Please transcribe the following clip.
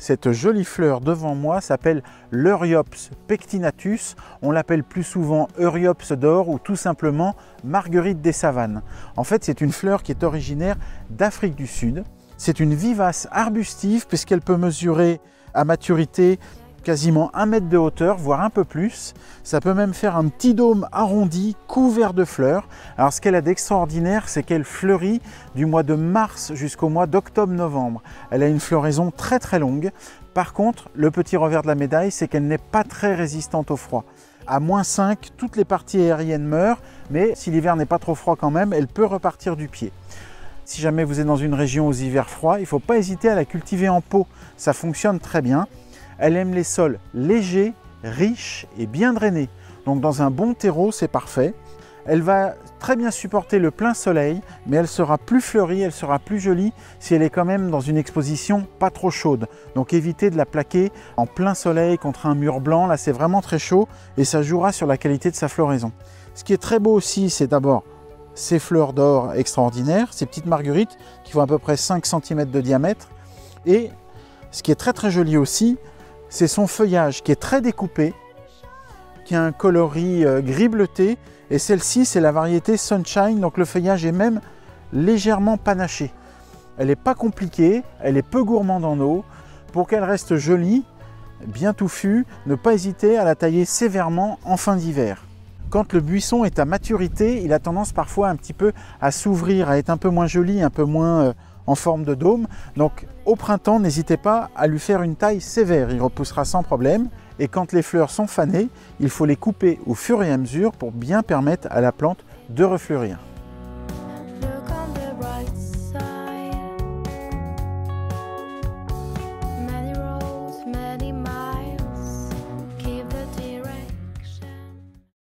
Cette jolie fleur devant moi s'appelle l'Euryops pectinatus. On l'appelle plus souvent Euryops d'or ou tout simplement Marguerite des savanes. En fait, c'est une fleur qui est originaire d'Afrique du Sud. C'est une vivace arbustive puisqu'elle peut mesurer à maturité quasiment 1 mètre de hauteur, voire un peu plus. Ça peut même faire un petit dôme arrondi couvert de fleurs. Alors ce qu'elle a d'extraordinaire, c'est qu'elle fleurit du mois de mars jusqu'au mois d'octobre-novembre. Elle a une floraison très très longue. Par contre, le petit revers de la médaille, c'est qu'elle n'est pas très résistante au froid. À -5, toutes les parties aériennes meurent, mais si l'hiver n'est pas trop froid quand même, elle peut repartir du pied. Si jamais vous êtes dans une région aux hivers froids, il ne faut pas hésiter à la cultiver en pot. Ça fonctionne très bien. Elle aime les sols légers, riches et bien drainés. Donc dans un bon terreau, c'est parfait. Elle va très bien supporter le plein soleil, mais elle sera plus fleurie, elle sera plus jolie si elle est quand même dans une exposition pas trop chaude. Donc évitez de la plaquer en plein soleil contre un mur blanc. Là, c'est vraiment très chaud et ça jouera sur la qualité de sa floraison. Ce qui est très beau aussi, c'est d'abord ces fleurs d'or extraordinaires, ces petites marguerites qui font à peu près 5 cm de diamètre. Et ce qui est très très joli aussi, c'est son feuillage qui est très découpé, qui a un coloris gris bleuté. Et celle-ci, c'est la variété Sunshine, donc le feuillage est même légèrement panaché. Elle n'est pas compliquée, elle est peu gourmande en eau. Pour qu'elle reste jolie, bien touffue, ne pas hésiter à la tailler sévèrement en fin d'hiver. Quand le buisson est à maturité, il a tendance parfois un petit peu à s'ouvrir, à être un peu moins joli, un peu moins en forme de dôme. Donc au printemps, n'hésitez pas à lui faire une taille sévère, il repoussera sans problème. Et quand les fleurs sont fanées, il faut les couper au fur et à mesure pour bien permettre à la plante de refleurir.